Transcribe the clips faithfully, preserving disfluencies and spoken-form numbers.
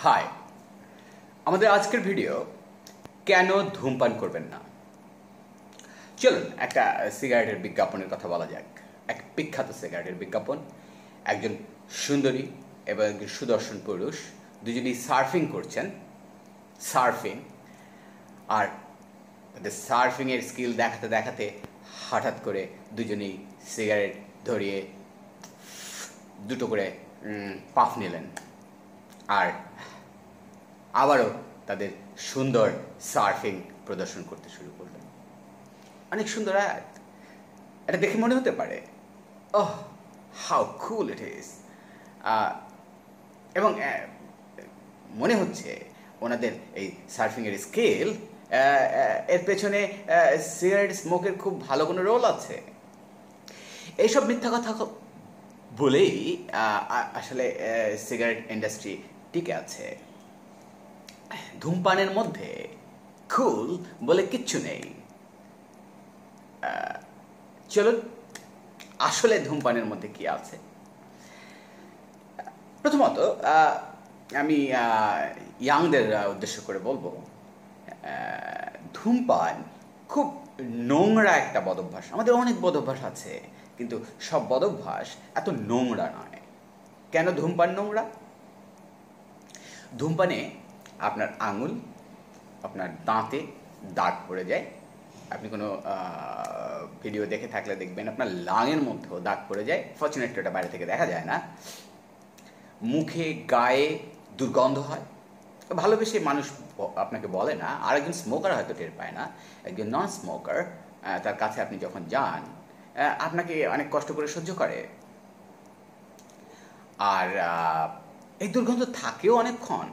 High, আমাদের আজকের video কেন ধূমপান করবেন না। চলুন একটা সিগারেটের বিজ্ঞাপনের কথা বলা যাক। এক বিখ্যাত সিগারেটের বিজ্ঞাপন। একজন সুন্দরী এবং একজন সুদর্শন পুরুষ দুজনেই সার্ফিং করছেন। সার্ফিং আর তাদের সার্ফিংয়ের স্কিল দেখাতে দেখাতে হঠাৎ করে দুজনেই সিগারেট ধরিয়ে দুটো করে পাফ নিলেন আর আবারও তাদের সুন্দর সার্ফিং প্রদর্শন করতে শুরু করলেন। অনেক সুন্দর অ্যাড। এটা দেখে মনে হতে পারে ওহ হাউ কুল ইট ইজ, এবং মনে হচ্ছে ওনাদের এই সার্ফিংয়ের স্কিল এর পেছনে সিগারেট স্মোকের খুব ভালো কোনো রোল আছে। এইসব মিথ্যা কথা বলেই আসলে সিগারেট ইন্ডাস্ট্রি টিকে আছে। ধূমপানের মধ্যে কুল বলে কিচ্ছু নেই। চলুন আসলে ধূমপানের মধ্যে কি আছে। প্রথমত আমি ইয়াংদের উদ্দেশ্য করে বলবো, ধূমপান খুব নোংরা একটা বদভ্যাস। আমাদের অনেক বদভ্যাস আছে, কিন্তু সব বদভ্যাস এত নোংরা নয়। কেন ধূমপান নোংরা? ধূমপানে আপনার আঙুল, আপনার দাঁতে দাগ পড়ে যায়। আপনি কোনো ভিডিও দেখে থাকলে দেখবেন আপনার লাঙের মধ্যেও দাগ পড়ে যায়। ফর্চুনেটলি ওটা বাইরে থেকে দেখা যায় না। মুখে গায়ে দুর্গন্ধ হয়। ভালোবেসে মানুষ আপনাকে বলে না। আর একজন স্মোকার হয়তো টের পায় না। একজন নন স্মোকার তার কাছে আপনি যখন যান আপনাকে অনেক কষ্ট করে সহ্য করে। আর এই দুর্গন্ধ থাকেও অনেকক্ষণ।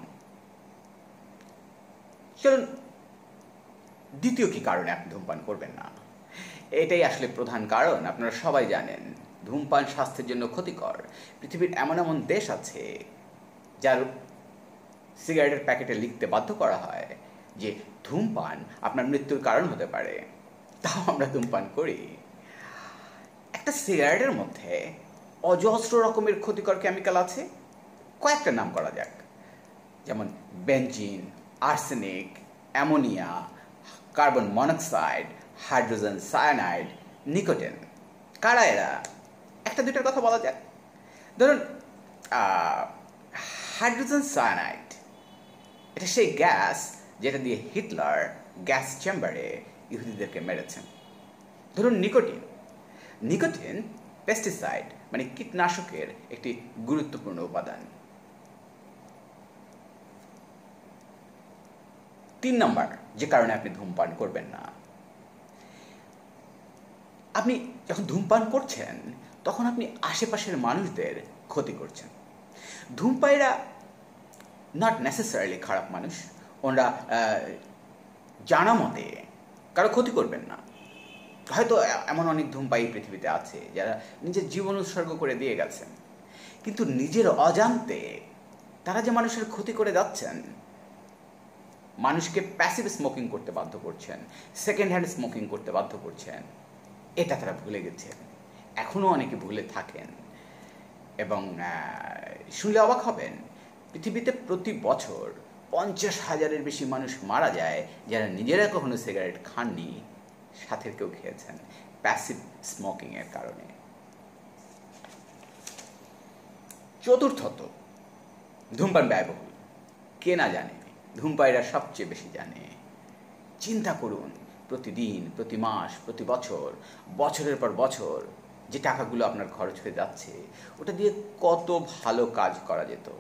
চলুন দ্বিতীয় কি কারণে আপনি ধূমপান করবেন না। এটাই আসলে প্রধান কারণ। আপনারা সবাই জানেন ধূমপান স্বাস্থ্যের জন্য ক্ষতিকর। পৃথিবীর এমন এমন দেশ আছে যার সিগারেটের প্যাকেটে লিখতে বাধ্য করা হয় যে ধূমপান আপনার মৃত্যুর কারণ হতে পারে। তাও আমরা ধূমপান করি। একটা সিগারেটের মধ্যে অজস্র রকমের ক্ষতিকর কেমিক্যাল আছে। কয়েকটা নাম করা যাক, যেমন benzene, arsenic, ammonia, carbon monoxide, hydrogen cyanide, nicotine. কারা এরা? একটা দুইটার কথা বলা যাক। ধরুন হাইড্রোজেন সায়ানাইড, এটা সেই গ্যাস যেটা দিয়ে হিটলার গ্যাস চেম্বারে ইহুদিদেরকে মেরেছেন। ধরুন নিকোটিন। নিকোটিন পেস্টিসাইড মানে কীটনাশকের একটি গুরুত্বপূর্ণ উপাদান। তিন নম্বর যে কারণে আপনি ধূমপান করবেন না, আপনি যখন ধূমপান করছেন তখন আপনি আশেপাশের মানুষদের ক্ষতি করছেন। ধূমপায়ীরা নট নেসেসারিলি খারাপ মানুষ। ওনারা জানা মতে কারো ক্ষতি করবেন না। হয়তো এমন অনেক ধূমপায়ী পৃথিবীতে আছে যারা নিজের জীবন উৎসর্গ করে দিয়ে গেছেন, কিন্তু নিজের অজান্তে তারা যে মানুষের ক্ষতি করে যাচ্ছেন, মানুষকে প্যাসিভ স্মোকিং করতে বাধ্য করছেন, সেকেন্ড হ্যান্ড স্মোকিং করতে বাধ্য করছেন, এটা তারা ভুলে গেছেন। এখনও অনেকে ভুলে থাকেন। এবং শুনলে অবাক হবেন, পৃথিবীতে প্রতি বছর পঞ্চাশ হাজারের বেশি মানুষ মারা যায় যারা নিজেরা কখনো সিগারেট খাননি, সাথে কেউ খেয়েছেন প্যাসিভ স্মোকিংয়ের কারণে। চতুর্থত, ধূমপান ব্যয়বহুল। কে না জানে? ধূমপায়ীরা সবচেয়ে বেশি জানে। চিন্তা করুন, প্রতিদিন, প্রতি মাস, প্রতি বছর, বছরের পর বছর যে টাকাগুলো আপনার খরচ হয়ে যাচ্ছে, ওটা দিয়ে কত ভালো কাজ করা যেত।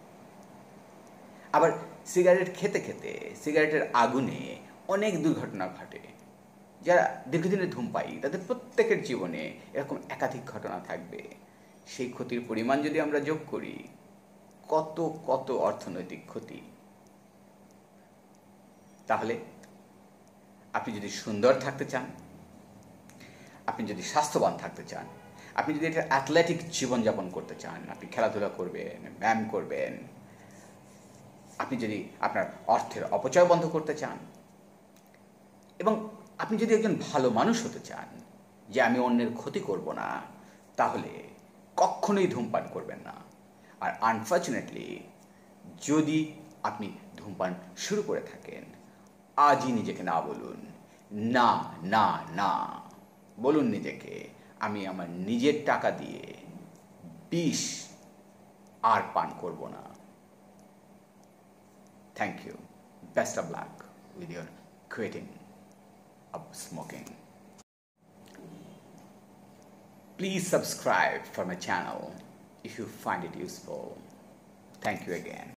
আবার সিগারেট খেতে খেতে সিগারেটের আগুনে অনেক দুর্ঘটনা ঘটে। যারা দীর্ঘদিনের ধূমপায়ী তাদের প্রত্যেকের জীবনে এরকম একাধিক ঘটনা থাকবে। সেই ক্ষতির পরিমাণ যদি আমরা যোগ করি, কত কত অর্থনৈতিক ক্ষতি। তাহলে আপনি যদি সুন্দর থাকতে চান, আপনি যদি স্বাস্থ্যবান থাকতে চান, আপনি যদি একটা অ্যাথলেটিক জীবনযাপন করতে চান, আপনি খেলাধুলা করবেন, ব্যায়াম করবেন, আপনি যদি আপনার অর্থের অপচয় বন্ধ করতে চান, এবং আপনি যদি একজন ভালো মানুষ হতে চান যে আমি অন্যের ক্ষতি করব না, তাহলে কখনোই ধূমপান করবেন না। আর আনফর্চুনেটলি যদি আপনি ধূমপান শুরু করে থাকেন, আজই নিজেকে না বলুন, না না না। বলুন নিজেকে, আমি আমার নিজের টাকা দিয়ে বিষ আর পান করব না। Thank you. Best of luck with your quitting of smoking. Please subscribe for my channel if you find it useful. Thank you again.